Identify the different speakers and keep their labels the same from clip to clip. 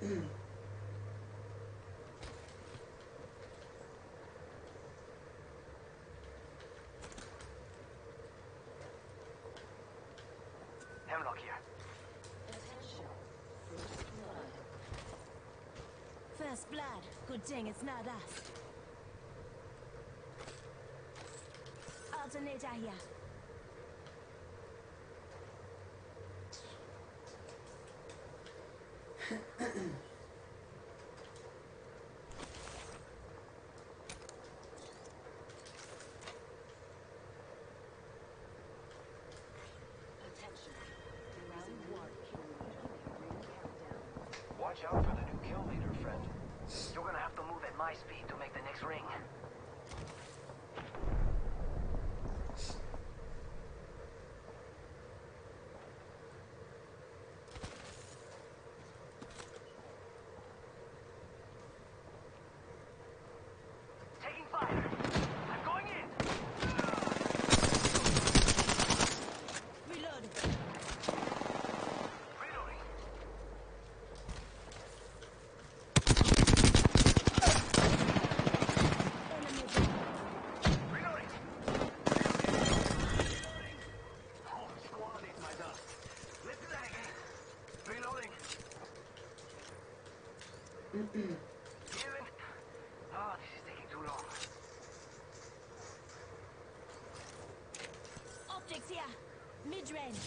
Speaker 1: Hemlock here.
Speaker 2: First blood. Good thing it's not us. Alternator here.
Speaker 1: Watch out for the new kill leader, friend. You're gonna have to move at my speed to make the next ring. Taking fire. I'm going in.
Speaker 2: Reload.
Speaker 1: Reloading.
Speaker 2: Enemy down.
Speaker 1: Reloading. Oh, squad is my dust. Let's do that again. Reloading. Healing. Oh, this is taking too long.
Speaker 2: Optics here. Mid-range.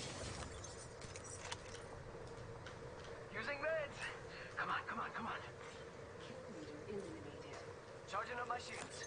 Speaker 1: Using meds. Come on, come on, come on. Charging up my shields.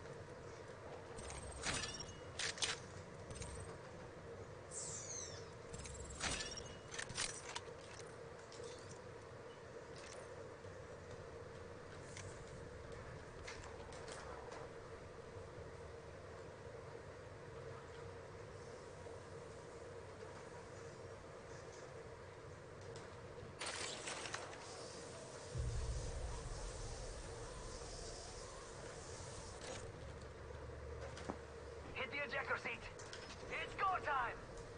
Speaker 1: Hit the ejector seat. It's go time.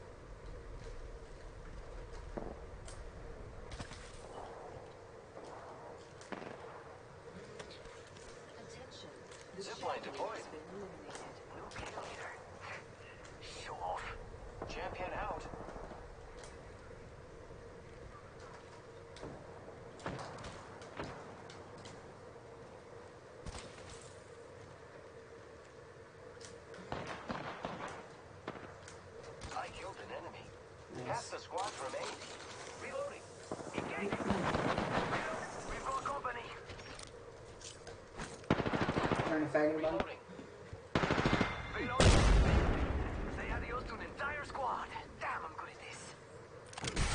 Speaker 1: Zipline deployed. New kill leader. Show off. Champion out. I killed an enemy. Half the squads remain. Reloading. Engaging. We've got company.
Speaker 3: Trying to fight him,
Speaker 1: Reloading. Reloading. Say adios to an entire squad. Damn, I'm good at this.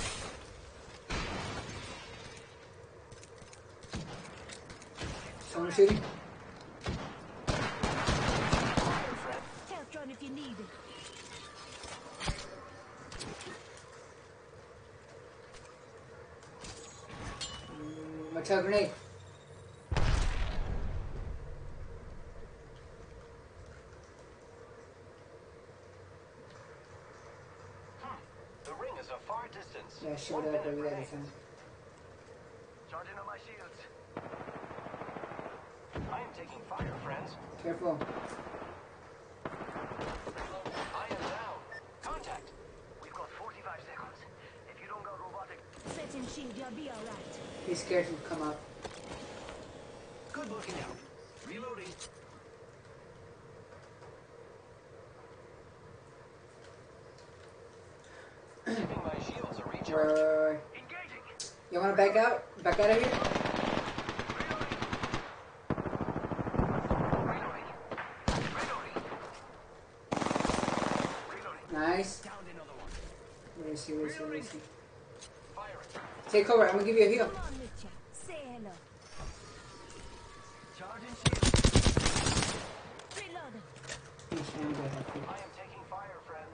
Speaker 3: Someone shooting?
Speaker 1: Friend.
Speaker 2: Health run if you need it.
Speaker 3: Motel grenade.
Speaker 1: The ring is a far distance.
Speaker 3: Yeah, shoot
Speaker 1: 1
Speaker 3: up
Speaker 1: minute
Speaker 3: over there.
Speaker 1: remains.
Speaker 3: Son.
Speaker 1: Charging on my shields. I am taking fire, friends.
Speaker 3: Careful.
Speaker 1: I am down. Contact. We've got 45 seconds. If you don't got robotic...
Speaker 2: Setting shield, you'll be alright.
Speaker 3: He's scared to come up.
Speaker 1: Good looking out. Reloading. Giving my shields a recharge. Engaging.
Speaker 3: You wanna back out? Back out of here?
Speaker 1: Reloading. Reloading. Reloading.
Speaker 3: Nice.
Speaker 1: Down another one.
Speaker 3: Where is he? Where is he? Where is he?
Speaker 1: Firing.
Speaker 3: Take cover. I'm gonna give you a heal.
Speaker 2: Come on, Mitcha. Say hello.
Speaker 1: Charging shield.
Speaker 2: Reload.
Speaker 1: I am taking fire, friends.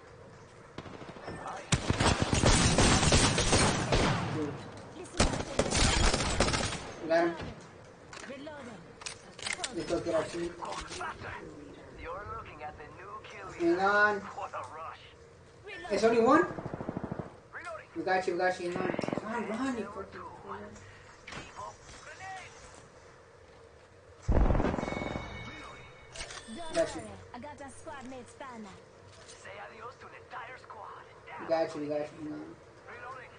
Speaker 3: Dude,
Speaker 2: Listen up.
Speaker 3: you got him?
Speaker 2: Reloading.
Speaker 3: Let's go get our team.
Speaker 1: Go faster. You're looking at the new kill
Speaker 3: Hang
Speaker 1: leader.
Speaker 3: on.
Speaker 1: What a rush.
Speaker 2: Reload.
Speaker 3: There's only one?
Speaker 1: Reloading.
Speaker 3: We got you. We got you. Hang on. Come on, run. You
Speaker 1: Number
Speaker 3: fucking...
Speaker 1: 2.
Speaker 2: Don't
Speaker 3: Got you.
Speaker 2: worry, I got a squad mate spanner.
Speaker 1: Say adios to an entire squad. Damn.
Speaker 3: Got you, got you. No.
Speaker 1: Reloading.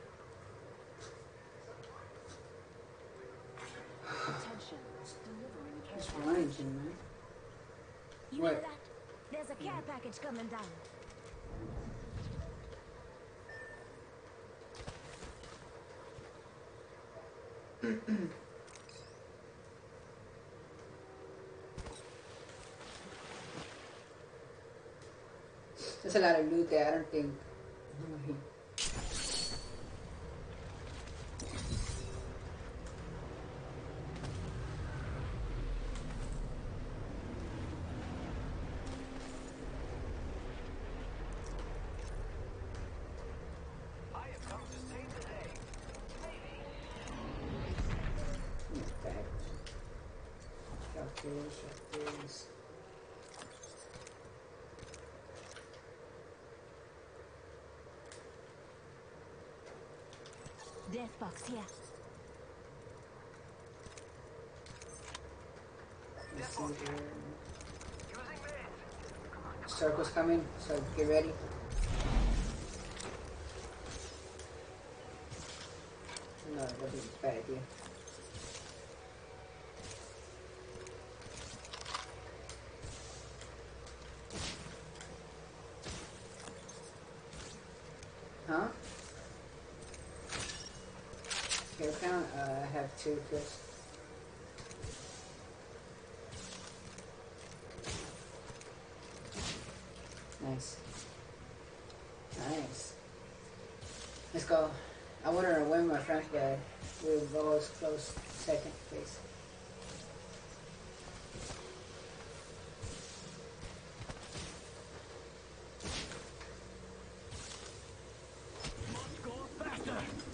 Speaker 2: Attention, delivering care.
Speaker 3: Just running to man.
Speaker 2: You
Speaker 3: What?
Speaker 2: hear that? There's a care package coming down.
Speaker 3: There's a lot of loot there. I don't think.
Speaker 1: I have come to save the day. Maybe.
Speaker 3: Okay. Shotguns.
Speaker 2: Death box here.
Speaker 3: Let's see here.
Speaker 1: Using meds.
Speaker 3: Circle's coming, so get ready. No, that'd be a bad idea. Huh? Kill count? I have 2 kills. Nice. Nice. Let's go. I wanted to win my friends, but we were both close second place.
Speaker 1: Must go faster.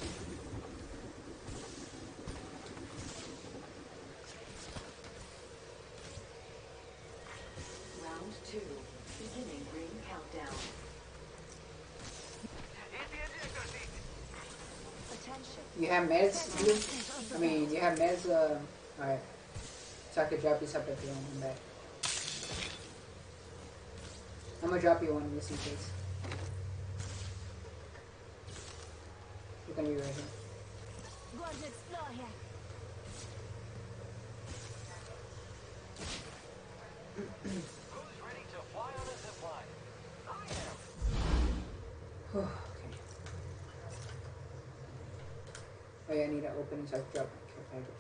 Speaker 4: Round 2. Beginning ring countdown.
Speaker 1: Hit the ejector seat.
Speaker 2: Attention.
Speaker 3: You have meds, dude? I mean, you have meds, alright. So I could drop you something if you want them back. I'm gonna drop you one just in case. You're gonna be right here.
Speaker 2: Going to explore here.
Speaker 1: Who's ready to fly on a zip line? I am.
Speaker 3: Okay. Oh yeah, I need to open it so I can drop my care package.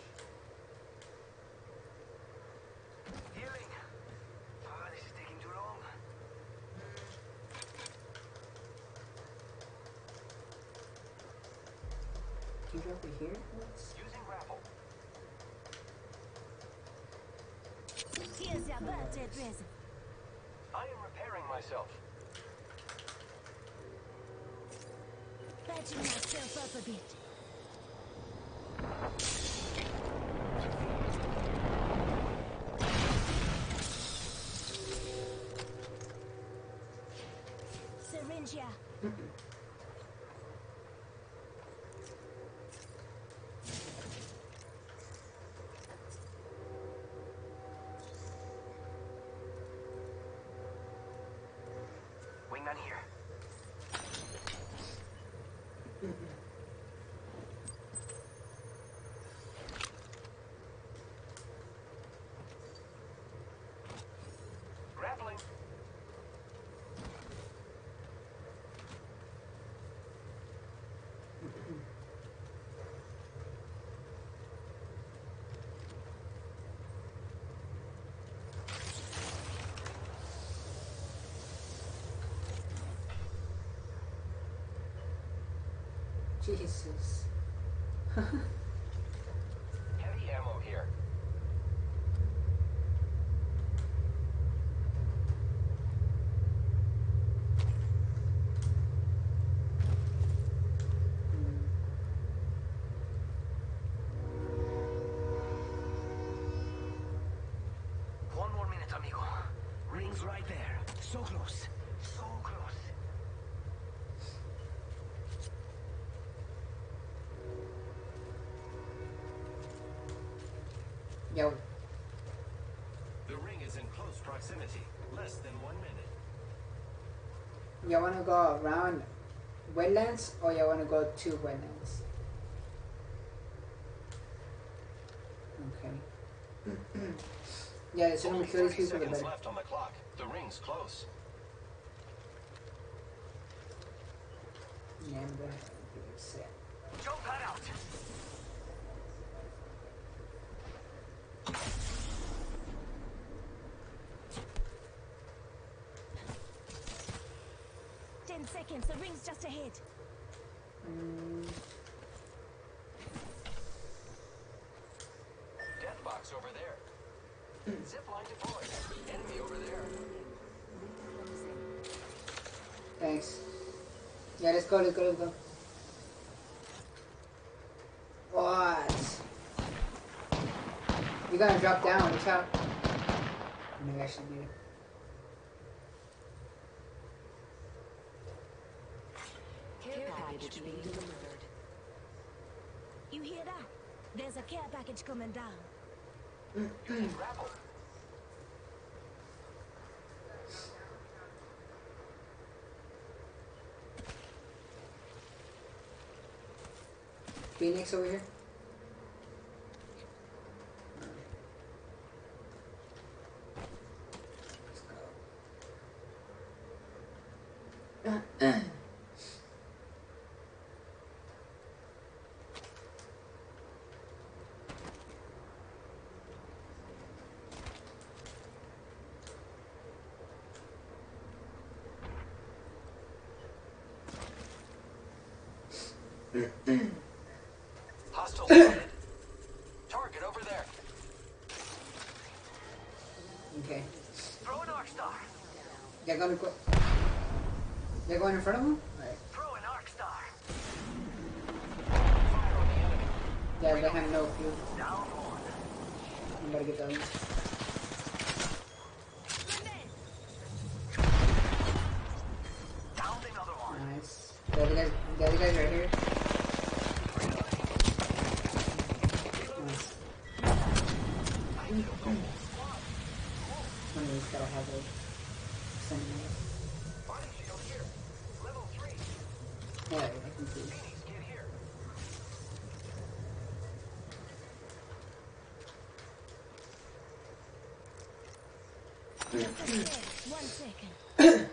Speaker 1: Healing. Oh, this is taking too long.
Speaker 3: Can you drop it here? Let's-
Speaker 1: Using grapple.
Speaker 2: Here's your birthday present.
Speaker 1: I am repairing myself.
Speaker 2: Patching myself up a bit. Syringe here.
Speaker 1: Wingman here. Grappling.
Speaker 3: Jesus.
Speaker 1: Heavy ammo here. One more minute, amigo. Ring's right there. So close. So close.
Speaker 3: Yo,
Speaker 1: The ring is in close proximity.
Speaker 5: proximity. Less than 1 minute.
Speaker 3: Y'all wanna go around wetlands or y'all wanna go to wetlands? Okay. Yeah, the sooner we
Speaker 5: Only
Speaker 3: kill these
Speaker 5: 30
Speaker 3: people, the
Speaker 5: seconds
Speaker 3: better.
Speaker 5: left on the clock. The ring's close.
Speaker 3: Yeah, I'm gonna get it set.
Speaker 1: Jump that out.
Speaker 2: Ten seconds. The ring's just ahead.
Speaker 5: Death box over there. Zipline deployed. Enemy over there.
Speaker 3: Thanks. Yeah, let's go, let's go, let's go. What? You're gonna drop down, watch out. Maybe I should do it.
Speaker 4: Care package being delivered.
Speaker 2: You hear that? There's a care package coming down.
Speaker 5: Grapple.
Speaker 3: Phoenix over here. Let's go.
Speaker 5: Hostile spotted. Target over there.
Speaker 3: Okay.
Speaker 1: Throw an arc star.
Speaker 3: They're gonna go. They're going in front of them? Alright.
Speaker 1: Throw an arc star.
Speaker 5: Fire on the enemy.
Speaker 3: Yeah, they have no clue.
Speaker 1: Down one.
Speaker 3: I'm gonna get those.
Speaker 1: Down another one.
Speaker 3: Nice. The other guys right here. Nice. One of these gotta have a sentiment.
Speaker 5: Body shield here. Level 3.
Speaker 3: Yeah, I can see.
Speaker 5: Phoenix, get here.
Speaker 2: One second.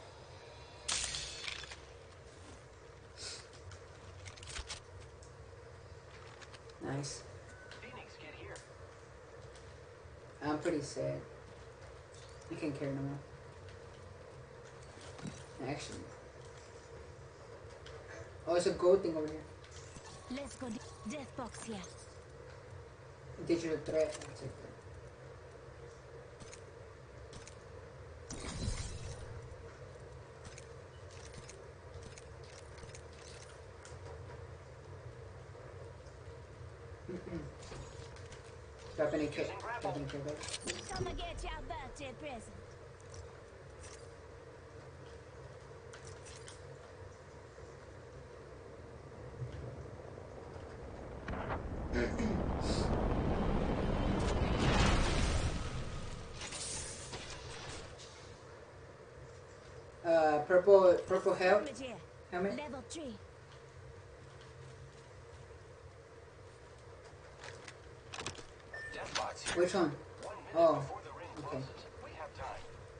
Speaker 3: Nice.
Speaker 5: Phoenix, get here.
Speaker 3: I'm pretty sad. I can't carry no more. Actually. Oh, it's a gold thing over here.
Speaker 2: Let's go. Death box here.
Speaker 3: Digital threat. I'll take that. Dropping a kit. Dropping a kit back.
Speaker 2: Come and get your birthday present. Purple helmet. Helmet here.
Speaker 3: Helmet.
Speaker 2: Level 3.
Speaker 5: Death box here.
Speaker 3: Which one?
Speaker 5: 1 minute
Speaker 3: Oh,
Speaker 5: before the ring
Speaker 3: okay.
Speaker 5: closes. We have time.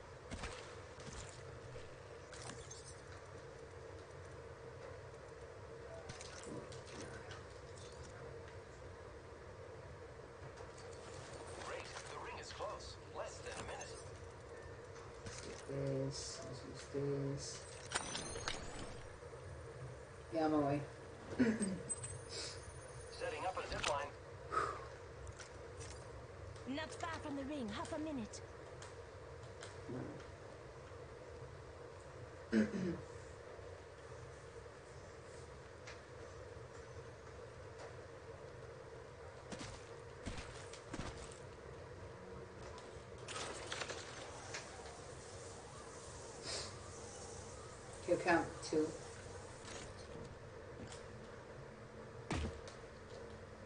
Speaker 5: Great. The ring is close. Less than a minute.
Speaker 3: This. Let's use this. Yeah, I'm away.
Speaker 5: Setting up a zip line.
Speaker 2: Not far from the ring. Half a minute.
Speaker 3: Kill count 2.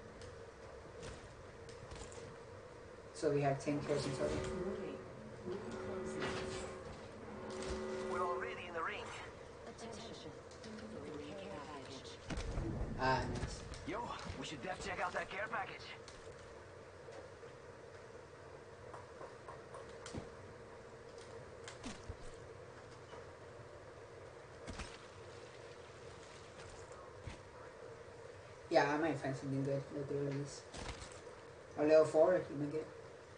Speaker 3: So we have 10 kills in total. Ah, nice.
Speaker 1: Yo, we should def check out that care package.
Speaker 3: Yeah, I might find something good with the release. Or level 4 if you make it.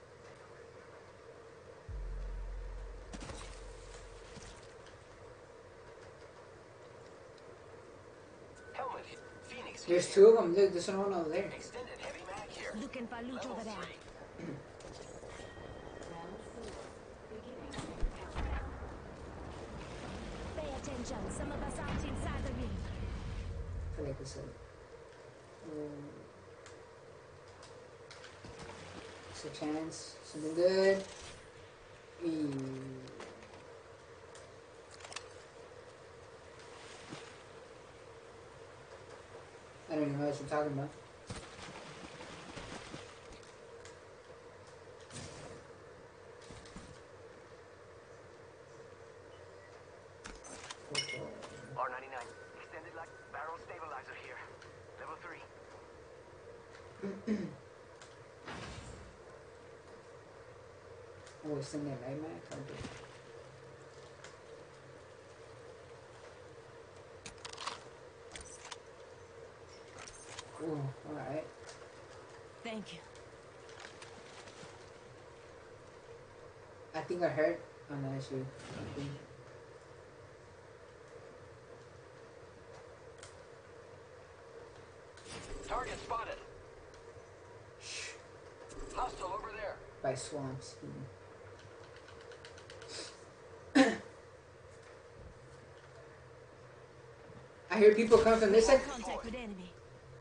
Speaker 5: Helmet. Phoenix.
Speaker 3: There's 2 of them. Look, there's one over there.
Speaker 5: Extended heavy mag here.
Speaker 2: Looking for loot
Speaker 5: Level
Speaker 2: over there.
Speaker 5: 3.
Speaker 4: Round 4. Beginning ring countdown.
Speaker 2: Pay attention. Some of us aren't inside the ring.
Speaker 3: I feel like it's it's a chance. Something good. I don't even know what you're talking about.
Speaker 1: R99. Extended like barrel stabilizer here. Level 3.
Speaker 3: Oh, it's in there, right, man? Okay. Oh, alright.
Speaker 2: Thank you.
Speaker 3: I think I heard on that issue.
Speaker 5: Target spotted. Hostile over there.
Speaker 3: By swamps. I hear people come from this side.
Speaker 2: Contact with enemy.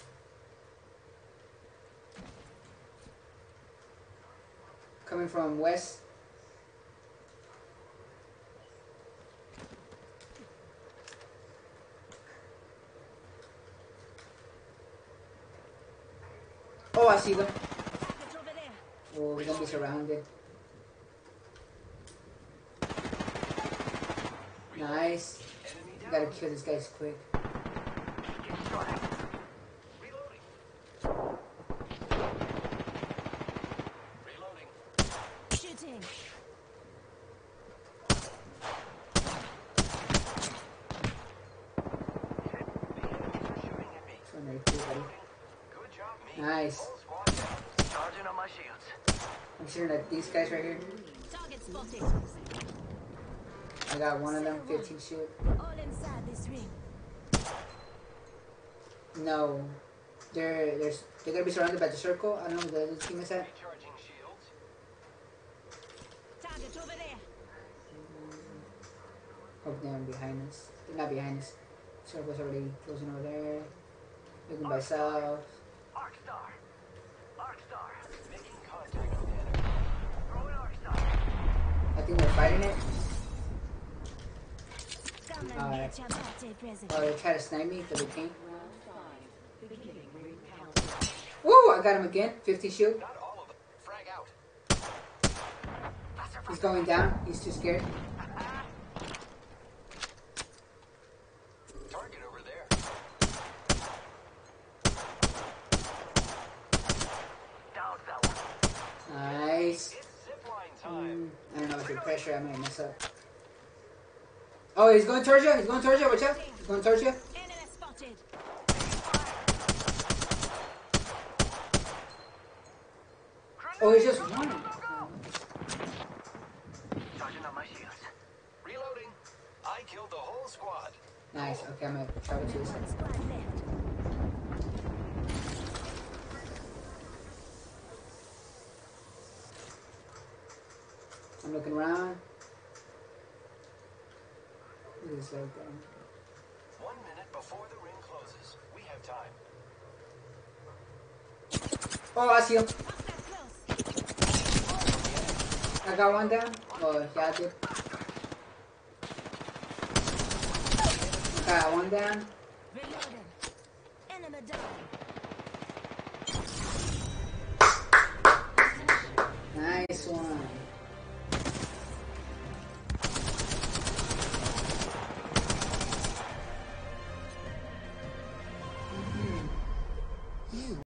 Speaker 3: Coming from west. Oh, I see them.
Speaker 2: Package over there.
Speaker 3: Oh, we're gonna be surrounded. Nice.
Speaker 5: Enemy
Speaker 3: You
Speaker 5: down.
Speaker 3: gotta kill these guys quick.
Speaker 1: Getting shot.
Speaker 5: Reloading. Reloading.
Speaker 2: Shooting.
Speaker 5: The enemies are shooting at me.
Speaker 3: It's one right there, buddy.
Speaker 5: Good job, me.
Speaker 3: Nice.
Speaker 5: Whole squad down.
Speaker 1: Charging on my shields.
Speaker 3: I'm sure that these guys right here.
Speaker 2: Target spotted.
Speaker 3: I got one of them, 15 shield.
Speaker 2: All inside this ring.
Speaker 3: No. They're gonna be surrounded by the circle. I don't know where the other team is at.
Speaker 5: Recharging shields.
Speaker 2: Target over there.
Speaker 3: Hope they're behind us. They're not behind us. Circle's already closing over there. Looking by south.
Speaker 1: Arcstar. Arcstar.
Speaker 5: Making contact with the enemy.
Speaker 1: Throwing Arcstar.
Speaker 3: I think they're fighting it.
Speaker 2: Come and
Speaker 3: Alright.
Speaker 2: get your birthday present.
Speaker 3: Oh, they try to snipe me, but they can't.
Speaker 4: Round 5. Beginning ring countdown.
Speaker 3: Woo! I got him again. 50 shield.
Speaker 5: Not all of them. Frag out.
Speaker 3: He's going down. He's too scared.
Speaker 5: Target over there.
Speaker 1: Down that one.
Speaker 3: Nice.
Speaker 5: It's zipline time.
Speaker 3: I don't know if you're pressure, I might mess up. Oh, he's going towards you. He's going towards you. Watch out. He's going towards you.
Speaker 2: Enemy spotted.
Speaker 3: Oh, he's just one.
Speaker 1: Charging on my shields.
Speaker 5: Reloading. I killed the whole squad.
Speaker 3: Nice. Okay, I'm gonna try to do this.
Speaker 2: One squad left.
Speaker 3: I'm looking around. Look at this right there.
Speaker 5: 1 minute before the ring closes. We have time.
Speaker 3: Oh, I see him.
Speaker 2: Hostile close.
Speaker 3: I got one down. Oh, yeah, I did. Got one down.
Speaker 2: Reloading. Enemy down.